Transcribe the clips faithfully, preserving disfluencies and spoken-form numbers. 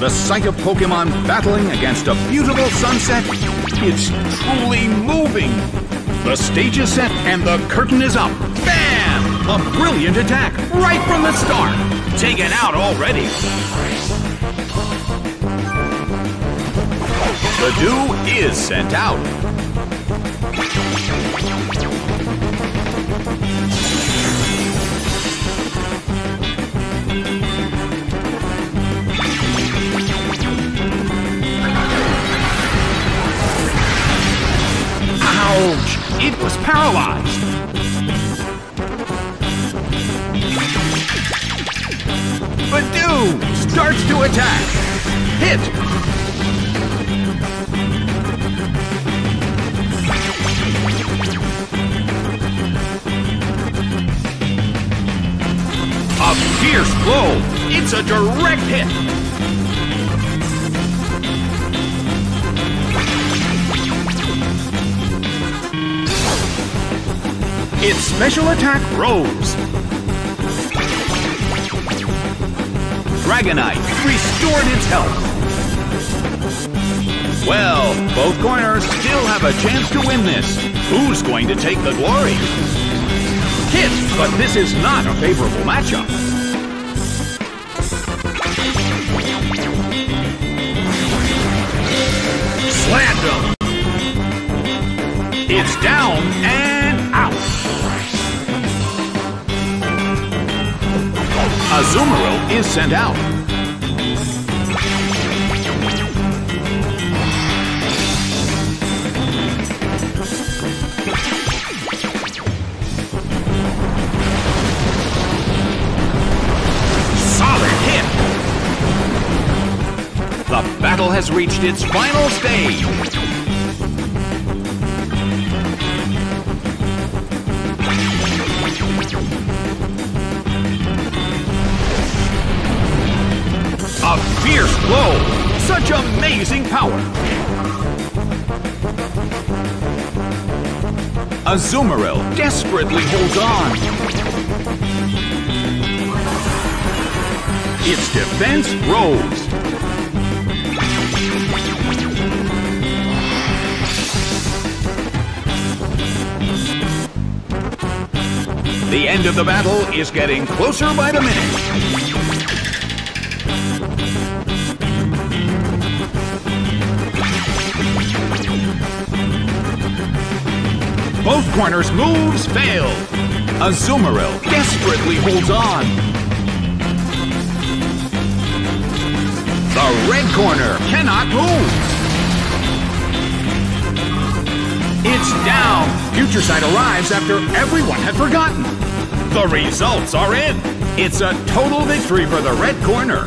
The sight of Pokemon battling against a beautiful sunset, it's truly moving. The stage is set and the curtain is up. Bam! A brilliant attack right from the start. Taken out already. The dew is sent out. Ouch! It was paralyzed. Badoo starts to attack. Hit. A fierce blow. It's a direct hit. Its special attack rose. Dragonite restored its health. Well, both corners still have a chance to win this. Who's going to take the glory? Hit, but this is not a favorable matchup. Slammed him. It's down and out. Azumarill is sent out. Solid hit. The battle has reached its final stage. A fierce blow! Such amazing power! Azumarill desperately holds on. Its defense rose. The end of the battle is getting closer by the minute. Both corners' moves fail. Azumarill desperately holds on. The red corner cannot move. It's down. Future Sight arrives after everyone had forgotten. The results are in. It's a total victory for the red corner.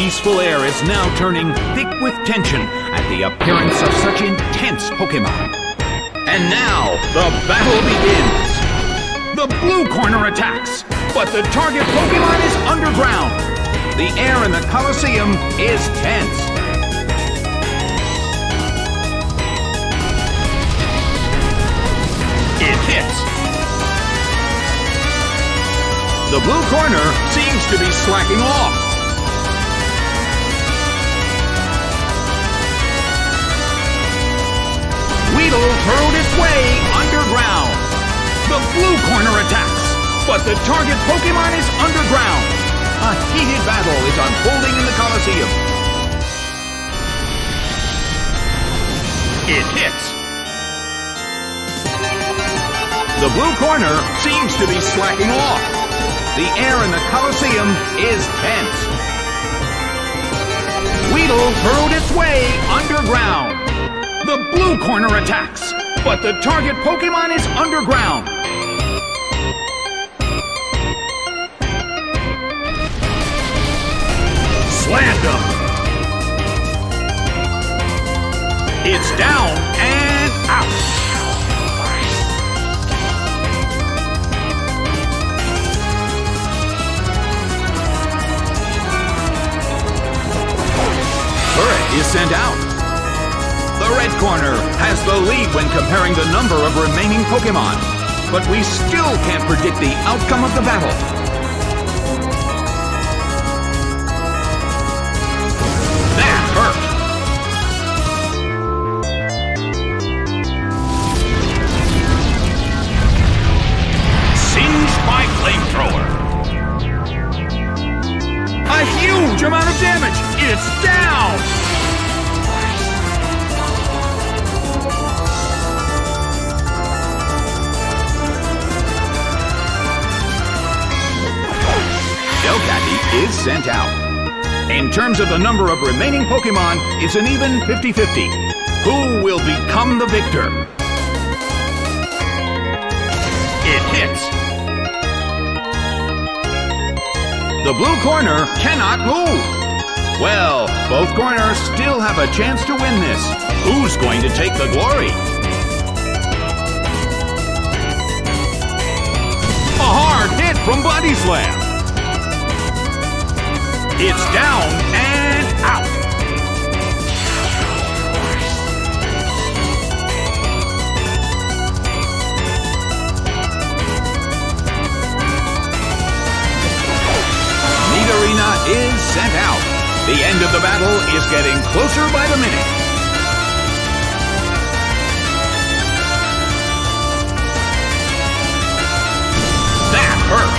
peaceful air is now turning thick with tension at the appearance of such intense Pokémon. And now, the battle begins! The blue corner attacks, but the target Pokémon is underground. The air in the Colosseum is tense. It hits. The blue corner seems to be slacking off. Weedle hurled its way underground. The blue corner attacks, but the target Pokémon is underground. A heated battle is unfolding in the Colosseum. It hits. The blue corner seems to be slacking off. The air in the Colosseum is tense. Weedle hurled its way underground. The blue corner attacks, but the target Pokémon is underground. Slammed him. It's down and out. Turret is sent out. The red corner has the lead when comparing the number of remaining Pokémon, but we still can't predict the outcome of the battle. That hurt! Singed by flamethrower. A huge amount of damage! It's down! Delcatty is sent out. In terms of the number of remaining Pokémon, it's an even fifty fifty. Who will become the victor? It hits. The blue corner cannot move. Well, both corners still have a chance to win this. Who's going to take the glory? A hard hit from Body Slam. It's down and out. Nidorina is sent out. The end of the battle is getting closer by the minute. That hurt.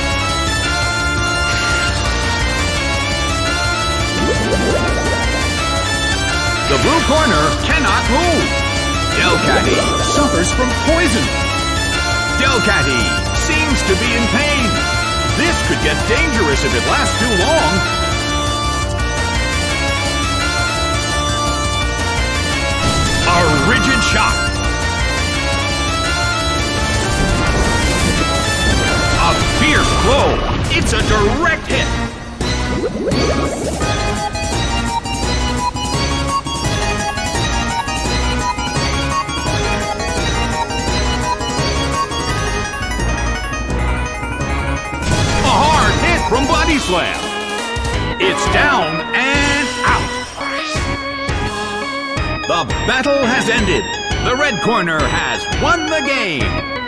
The blue corner cannot move. Delcatty suffers from poison. Delcatty seems to be in pain. This could get dangerous if it lasts too long. A rigid shot. A fierce blow. It's a direct hit. From Body Slam. It's down and out. The battle has ended. The red corner has won the game.